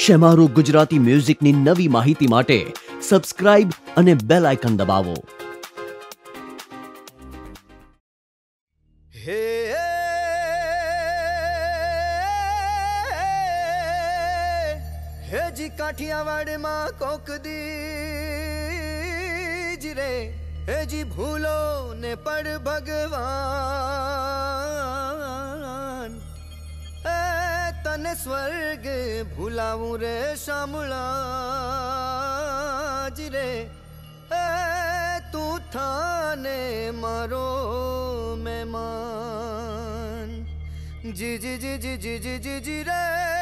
શેમારૂ ગુજરાતી મ્યુઝિકની નવી માહિતી માટે સબસ્ક્રાઇબ અને બેલ આઇકન દબાવો। હે જી કાઠિયાવાડમાં કોક દીજ રે હે જી ભૂલો ને પડ ભગવાન तने स्वर्ग भूलाऊं रे शामळाज रे तू थाने मारो मेहमान जी जी जी जी जी जी जी जी रे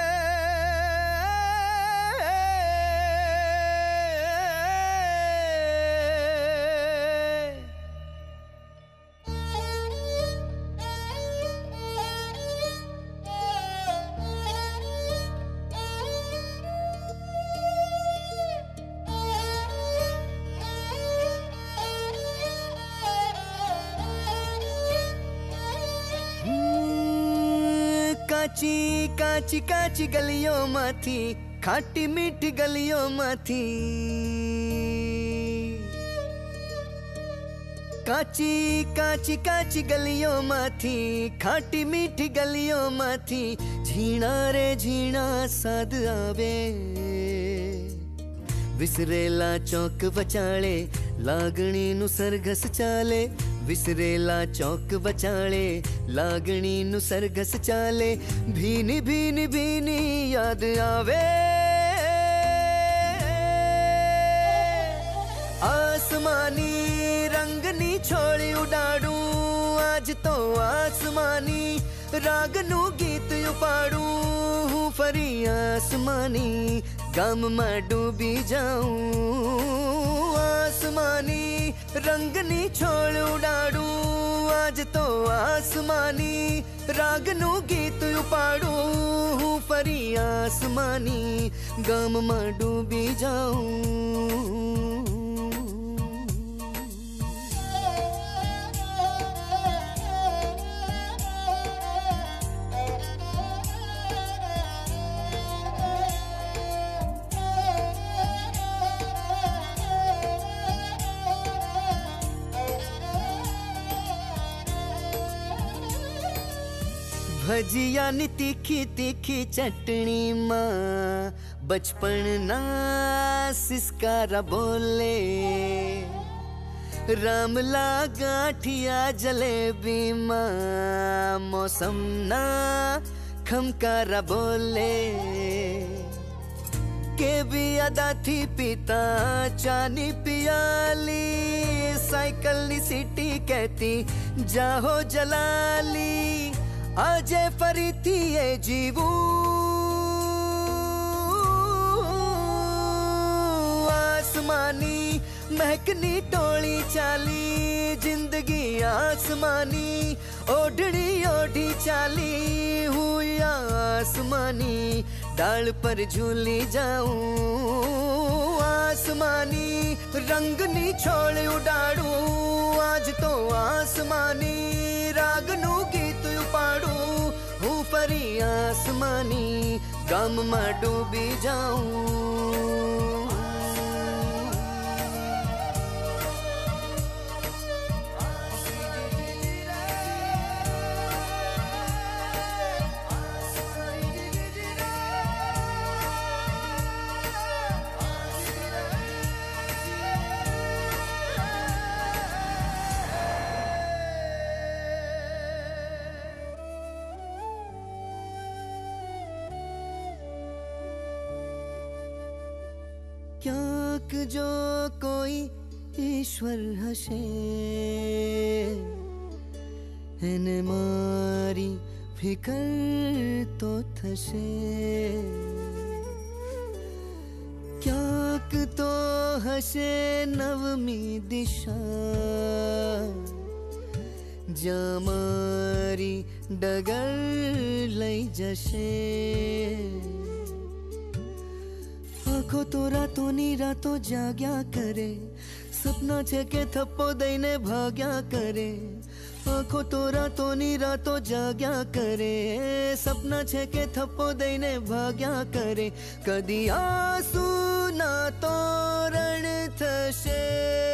काची काची काची गलियों माथी खाटी मीठी गलियों माथी काची काची काची गलियों माथी खाटी मीठी गलियों माथी झीणा रे झीणा साद आवे विसरेला चौक बचाले लागणी नु सरघस चाले विसरेला चौक बचाले लागणी नु सरघस चाले भीनी भीनी भीनी याद आवे आसमानी रंगनी छोड़ी उड़ाड़ू आज तो आसमानी रागनु गीत उपाड़ू फरी आसमानी गम में डूबी जाऊं आसमानी रंगनी छोड़ उड़ाड़ू आज तो आसमानी रागनु गीत उपाड़ू फरी आसमानी गम में डूबी जाऊं। भजिया नी तीखी तीखी चटनी माँ बचपन ना सिसकारा बोले रामला गाठिया जलेबी माँ मौसम ना खमकारा बोले के भी अदा थी पिता चानी पियाली साइकिल नी सीटी कहती जाहो जलाली आजे फरी थी ये जीवू आसमानी महकनी टोली चाली जिंदगी आसमानी ओढ़नी ओढ़ी चाली हुई आसमानी डाल पर झूली जाऊं आसमानी रंगनी छोड़ उड़ाड़ू आज तो आसमानी रागनु गीत उपाड़ू हूँ परी आसमानी गम में डूबी जाऊं। क्याक जो कोई ईश्वर हसे एने मारी फिकर तो थसे क्याक तो हसे नवमी दिशा जामारी डगर लई जशे आँखों तो रातों नी रातों जाग्या करे सपना छे के थप्पो दईने भाग्या करे આંખો તો રાતોની રાતો જાગ્યા કરે, સપના છે કે થપ્પો દઈને ભાગ્યા કરે. કદી આંસુ ના તોરણ થશે,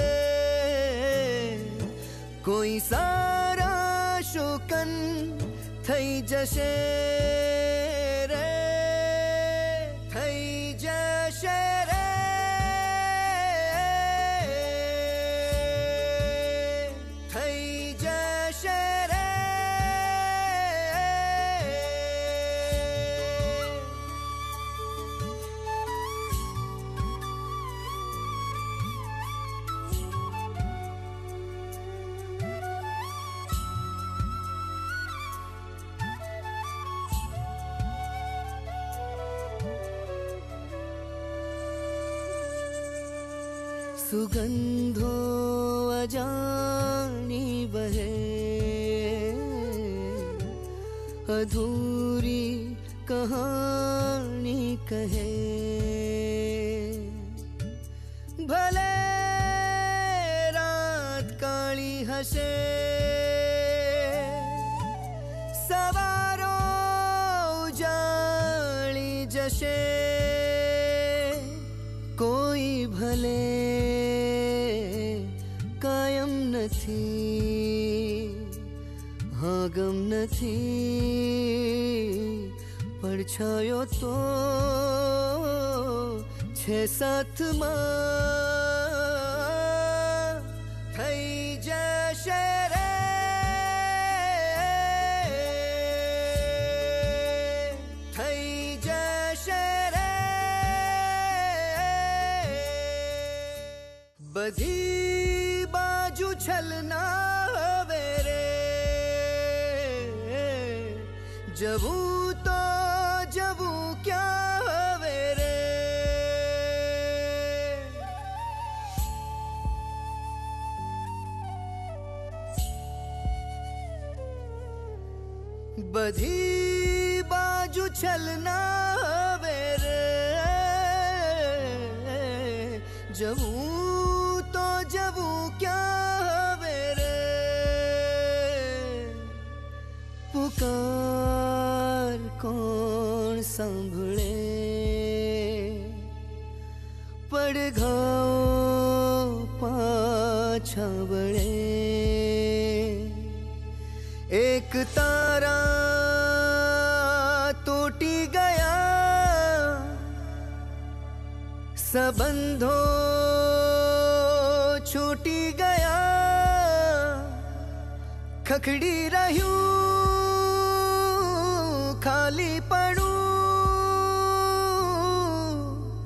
કોઈ સારા શુકન થઈ જશે રે, થઈ જશે રે, થઈ જશે રે. सुगंधो अजानी बहे, अधूरी कहानी कहे. भले रात काली हसे, सवारो उजाड़ी जशे. कोई भले કાયમ નથી, હા ગમ નથી, પડછાયો તો છે સાથમાં. થઈ જશે રે, થઈ જશે રે. બધી બાજુ છલના હવે રે, જવું તો જવું ક્યાં હવે રે. બધી બાજુ છલના હવે રે, જવું તો જવું ક્યાં હવે રે. પુકાર કોણ સાંભળે, પડઘાઓ પાછા વળે. એક તારા તૂટી ગયા, સંબંધો છૂટી ગયા. ખખડી રહ્યું ખાલી પડું,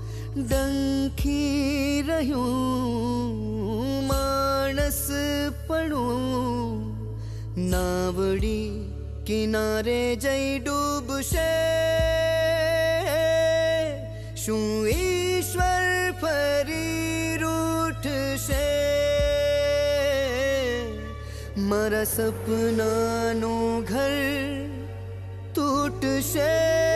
ડંખી રહ્યું માણસ પડું. નાવડી કિનારે જઈ ડૂબશે, શું ઈશ્વર ફરી રૂઠશે. મારા સપનાનું ઘર તૂટશે.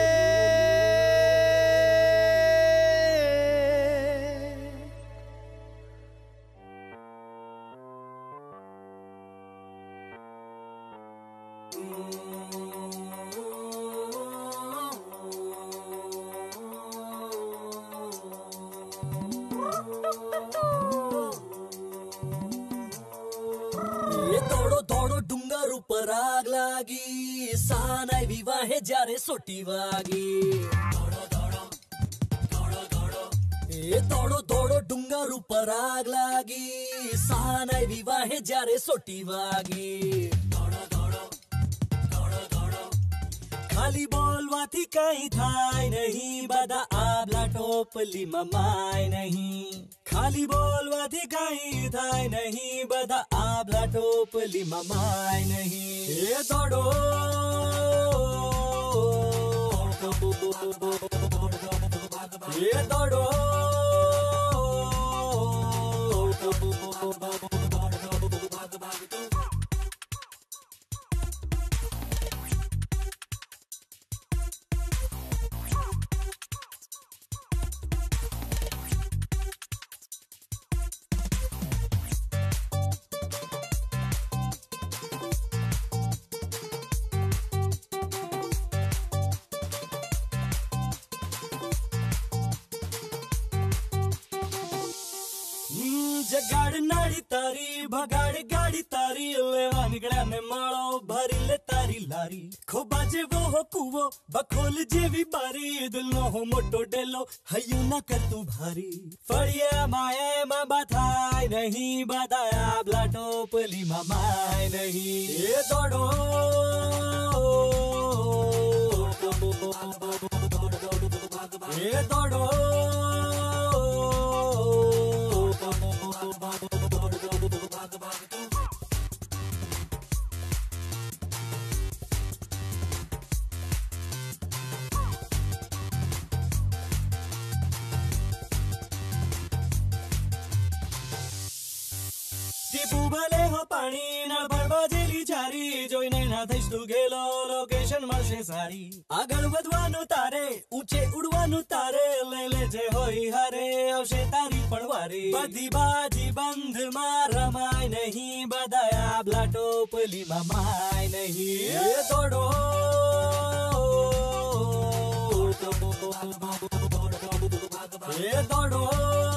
દોડો દોડો ડુંગર ઉપર આગ લાગી, સાનાઈ વિવાહે જ્યારે સોટી વાગી. એ દોડો દોડો ડુંગર ઉપર આગ લાગી, સાનાઈ વિવાહે જ્યારે સોટી વાગી. ખાલી બોલવાથી કઈ થાય નહીં, બધા આબલા ટોપલીમાં માય નહીં. ખાલી બોલવાથી કઈ થાય નહીં, બધા આબલા ટોપલીમાં માય નહીં. એ દોડો એ દોડો જગાડ નાડી તારી ભગાડ ગાડી તારી લેવા નીકળ્યા ને માળો ભરી લે તારી લારી ખોબા જેવો હો કૂવો બખોલ જેવી બારી દિલનો હો મોટો ડેલો હૈયું ના કરતું ભારી ફળિયા માએ માં બાથાય નહીં બાધાયા બ્લાટો પલી મામાય નહીં એ દોડો એ દોડો ટીપુ ભલે હો પાણી નળ ભરબાજેલી ચારી જોઈને ના થઈશ તું ગેલો લોકેશન મળશે સારી આગળ વધવાનું તારે ઊંચે ઉડવાનું તારે લઈ લેજે હોય હારે આવશે તારી પણ વારી બધી બાજી બંધ માં રમાય નહીં બધાયા બ્લાટો પલી મામાય નહીં એ દોડો એ દોડો